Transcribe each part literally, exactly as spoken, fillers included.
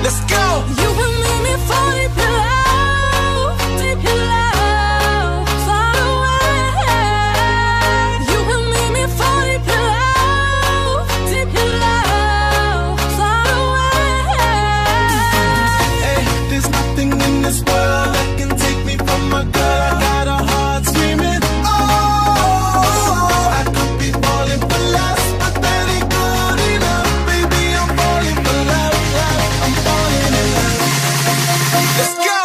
Let's go. You will make me fall deep in love, deep in love, far away. You will make me fall deep in love, deep in love, far away. Hey, there's nothing in this world that can take me from my girl. I got a heart screaming. Oh, I could be falling for less, but that ain't good enough. Baby, I'm falling for love, love. I'm falling in love. Let's go.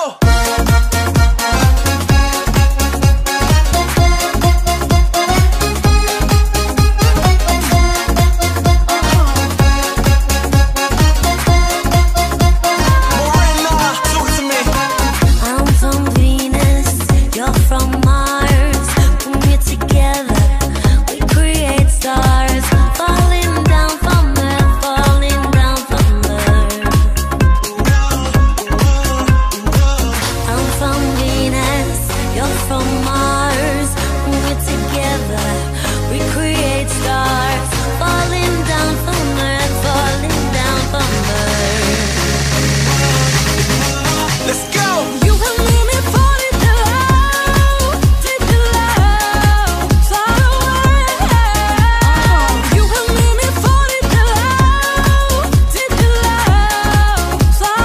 I'm from Venus, you're from Mars. When we're together, we create stars. Falling down from Earth, falling down from Earth. I'm from Venus, you're from Mars. When we're together, we create stars. Falling down from Earth, falling down from Earth. Let's go. You will make me fall deep in love, deep in love, far away. You will make me fall deep in love, deep in love, far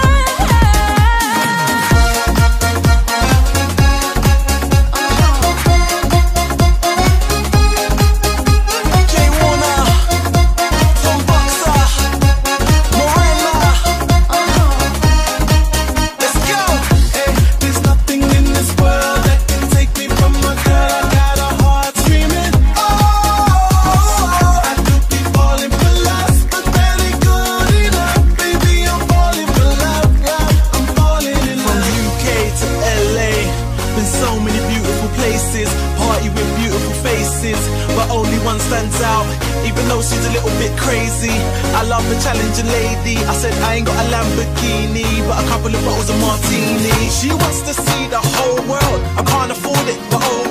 Jay Warner, Tom Boxer, Morella. Let's go. Hey, there's nothing in this world that can take me from my girl. I got a heart screaming. Oh, I could be falling for lust, but that ain't good enough. Baby, I'm falling for love, love. I'm falling in love. From U K to L A, been so many beautiful places, party with beautiful faces, but only one stands out, even though she's a little bit crazy. I love a challenging lady. I said I ain't got a Lamborghini, but a couple of bottles of martini. She wants to see the whole world. I can't afford it, but oh